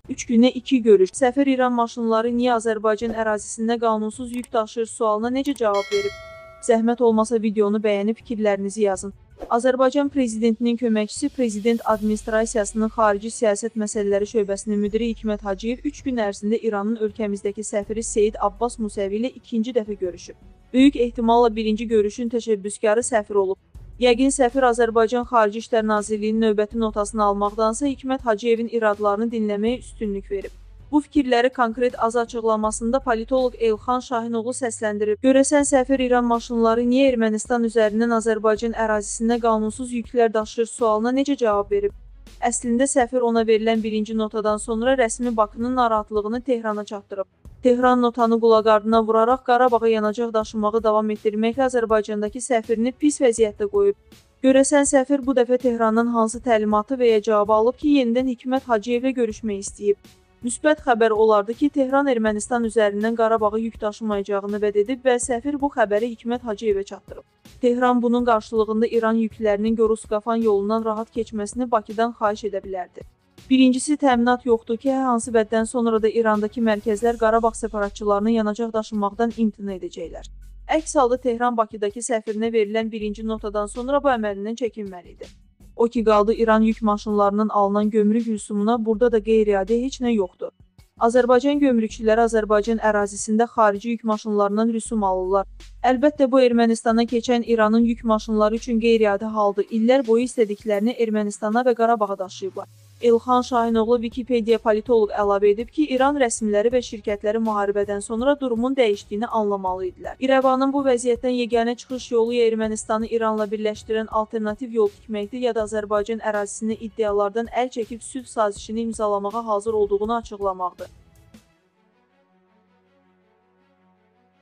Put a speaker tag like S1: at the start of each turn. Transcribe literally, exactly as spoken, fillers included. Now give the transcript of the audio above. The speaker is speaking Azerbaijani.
S1: üç günə iki görüş. Səfir İran maşınları niyə Azərbaycan ərazisində qanunsuz yük daşıyır sualına necə cavab verib? Zəhmət olmasa videonu bəyənib fikirlərinizi yazın. Azərbaycan Prezidentinin köməkçisi Prezident Administrasiyasının Xarici Siyasət Məsələləri Şöbəsinin müdiri Hikmət Hacıyev üç gün ərzində İranın ölkəmizdəki səfiri Seyid Abbas Musəvi ilə ikinci dəfə görüşüb. Böyük ehtimalla birinci görüşün təşəbbüskarı səfir olub. Yəqin səfir Azərbaycan Xarici İşlər Nazirliyinin növbəti notasını almaqdansa Hikmət Hacıyevin iradlarını dinləməyə üstünlük verib. Bu fikirləri konkret az açıqlamasında politoloq Elxan Şahinoğlu səsləndirib. Görəsən səfir İran maşınları niyə Ermənistan üzərindən Azərbaycan ərazisində qanunsuz yüklər daşıyır sualına necə cavab verib? Əslində səfir ona verilən birinci notadan sonra rəsmi Bakının narahatlığını Tehrana çatdırıb. Tehran notanı qulaq ardına vuraraq Qarabağa yanacaq daşımağı davam etdirməklə Azərbaycandakı səfirini pis vəziyyətdə qoyub. Görəsən səfir bu dəfə Tehrandan hansı təlimatı və ya cavabı alıb ki, yenidən Hikmət Hacıyevlə görüşmək istəyib? Müsbət xəbər olardı ki, Tehran Ermənistan üzərindən Qarabağı yük daşımayacağını vəd edib və səfir bu xəbəri Hikmət Hacıyevə çatdırıb. Tehran bunun qarşılığında İran yüklərinin Gorus-Qafan yolundan rahat keçməsini Bakıdan xahiş edə bilərdi. Birincisi, təminat yoxdur ki, hər hansı vəddən sonra da İrandakı mərkəzlər Qarabağ separatçılarını yanacaq daşımaqdan imtina edəcəklər. Əks halda Tehran Bakıdakı səfirinə verilən birinci notadan sonra bu əməlindən çəkinməlidir. O ki qaldı İran yük maşınlarının alınan gömrük rüsumuna, burada da qeyri-adi heç nə yoxdur. Azərbaycan gömrükçüləri Azərbaycan ərazisində xarici yük maşınlarından rüsum alırlar. Əlbəttə bu Ermənistana keçən İranın yük maşınları üçün qeyri-adi haldır. İllər boyu istədiklərini Ermənistana və Qarabağa daşıyıblar. Elxan Şahinoğlu Wikipedia politoloq əlavə edib ki, İran rəsmiləri və şirkətləri müharibədən sonra durumun dəyişdiyini anlamalı idilər. İrəvanın bu vəziyyətdən yeganə çıxış yolu ya Ermənistanı İranla birləşdirən alternativ yol tikməkdir, ya da Azərbaycan ərazisində iddialardan əl çəkib sülh sazişini imzalamağa hazır olduğunu açıqlamaqdır.